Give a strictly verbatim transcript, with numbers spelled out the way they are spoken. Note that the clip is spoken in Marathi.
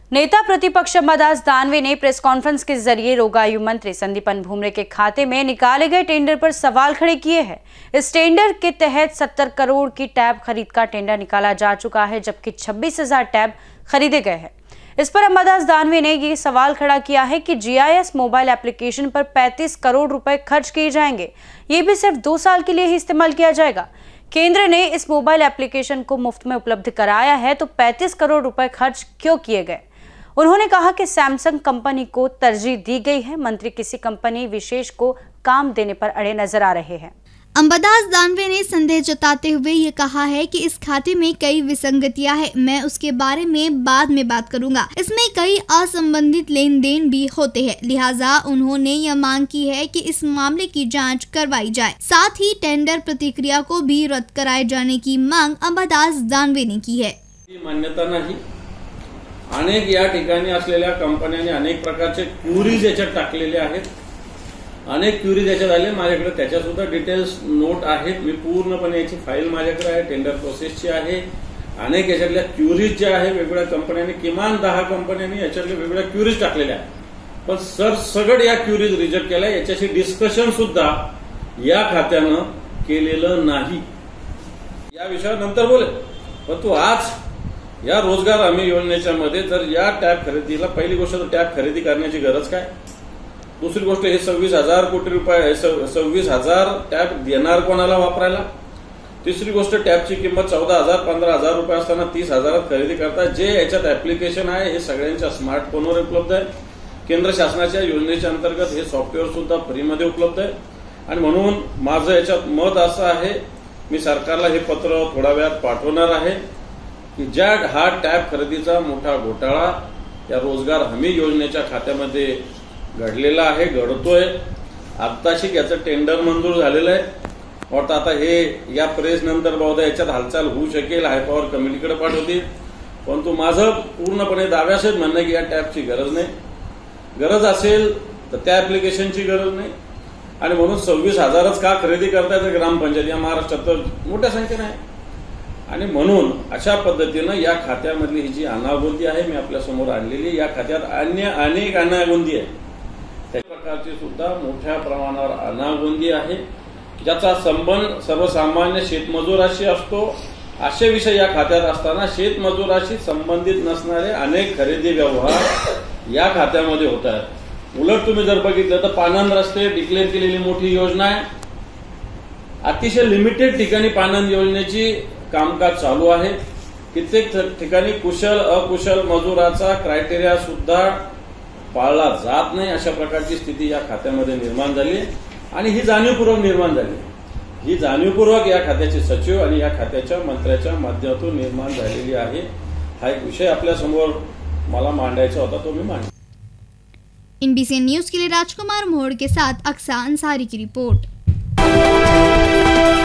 नेता प्रतिपक्ष अंबादास दानवे ने प्रेस कॉन्फ्रेंस के जरिए रोगायु मंत्री संदीपन भूमरे के खाते में निकाले गए टेंडर पर सवाल खड़े किए हैं। इस टेंडर के तहत सत्तर करोड़ की टैब खरीद का टेंडर निकाला जा चुका है, जबकि छब्बीस हजार टैब खरीदे गए हैं। इस पर अंबादास दानवे ने ये सवाल खड़ा किया है कि जीआईएस मोबाइल एप्लीकेशन पर पैंतीस करोड़ रुपए खर्च किए जाएंगे, ये भी सिर्फ दो साल के लिए ही इस्तेमाल किया जाएगा। केंद्र ने इस मोबाइल एप्लीकेशन को मुफ्त में उपलब्ध कराया है, तो पैंतीस करोड़ रुपए खर्च क्यों किए गए? उन्होंने कहा कि सैमसंग कंपनी को तरजीह दी गई है, मंत्री किसी कंपनी विशेष को काम देने पर अड़े नजर आ रहे हैं। अंबादास दानवे ने संदेह जताते हुए ये कहा है कि इस खाते में कई विसंगतियां हैं, मैं उसके बारे में बाद में बात करूंगा। इसमें कई असंबंधित लेन देन भी होते हैं, लिहाजा उन्होंने यह मांग की है कि इस मामले की जांच करवाई जाए। साथ ही टेंडर प्रतिक्रिया को भी रद्द कराए जाने की मांग अंबादास दानवे ने की है। मान्यता नाही, अनेक या ठिकाणी असलेल्या कंपन्यांनी अनेक प्रकारचे क्युरीज याच्यात टाकलेले आहेत। अनेक क्युरीज याच्यात आले, माझ्याकडे त्याच्या सुद्धा डिटेल्स नोट आहेत। मी पूर्णपणे याची फाईल माझ्याकडे आहे, टेंडर प्रोसेसची आहे। अनेक याच्यातल्या क्युरीज ज्या आहे वेगवेगळ्या कंपन्यांनी, किमान दहा कंपन्यांनी याच्यातल्या वेगवेगळ्या क्युरीज टाकलेल्या आहेत, पण सरसगट या क्युरीज रिजेक्ट केल्या। याच्याशी डिस्कशन सुद्धा या खात्यानं केलेलं नाही। या विषयावर नंतर बोले, परंतु आज या रोजगार हमी योजनेच्या मध्ये जर या टॅब खरेदीला, पहिली गोष्ट तर टॅब खरेदी करण्याची गरज काय, दुसरी गोष्ट हे सव्वीस हजार कोटी रुपये सव्वीस हजार टॅब देणार कोणाला वापरायला, तिसरी गोष्ट टॅबची किंमत चौदा हजार पंधरा हजार रुपये असताना तीस हजारात खरेदी करता। जे याच्यात ऍप्लिकेशन आहे हे सगळ्यांच्या स्मार्टफोनवर उपलब्ध आहे। केंद्र शासनाच्या योजनेच्या अंतर्गत हे सॉफ्टवेअर सुद्धा फ्रीमध्ये उपलब्ध आहे। आणि म्हणून माझं याच्यात मत असं आहे, मी सरकारला हे पत्र थोड्या वेळात पाठवणार आहे की ज्या हा टॅब खरेदीचा मोठा घोटाळा या रोजगार हमी योजनेच्या खात्यामध्ये घडलेला आहे, घडतोय, आत्ताशी याचं टेंडर मंजूर झालेलं आहे और आता हे या प्रेस नंतर बहुधा याच्यात हालचाल होऊ शकेल, हायपॉवर कमिटीकडे पाठवतील। परंतु माझं पूर्णपणे दाव्यासहित म्हणणं की या टॅबची गरज नाही, गरज असेल तर त्या ऍप्लिकेशनची गरज नाही। आणि म्हणून सव्वीस हजारच का खरेदी करतायत ग्रामपंचायत या महाराष्ट्रात तर मोठ्या संख्येने आहे। आणि म्हणून अशा पद्धतीनं या खात्यामधली ही जी अनागोंदी आहे मी आपल्या समोर आणलेली, या खात्यात अन्य अनेक अनागोंदी आहे, त्या प्रकारची सुद्धा मोठ्या प्रमाणावर अनागोंदी आहे, ज्याचा संबंध सर्वसामान्य शेतमजुराशी असतो। असे विषय या खात्यात असताना शेतमजुराशी संबंधित नसणारे अनेक खरेदी व्यवहार या खात्यामध्ये होत आहेत। उलट तुम्ही जर बघितलं तर पानंद रस्ते डिक्लेअर केलेली मोठी योजना आहे, अतिशय लिमिटेड ठिकाणी पानंद योजनेची कामकाज चालू आहे। कित्येक ठिकाणी कुशल अकुशल मजुराचा क्रायटेरिया सुद्धा पाळला जात नाही, अशा प्रकारची स्थिती या खात्यामध्ये निर्माण झाली आणि ही जाणीवपूर्वक निर्माण झाली। ही जाणीवपूर्वक या खात्याचे सचिव आणि या खात्याच्या मंत्र्याच्या माध्यमातून निर्माण झालेली आहे। हा एक विषय आपल्या समोर मला मांडायचा होता, तो मी मांडला। एनबीसी न्यूज के लिए राजकुमार मोड़ के साथ अक्सा अंसारी की रिपोर्ट।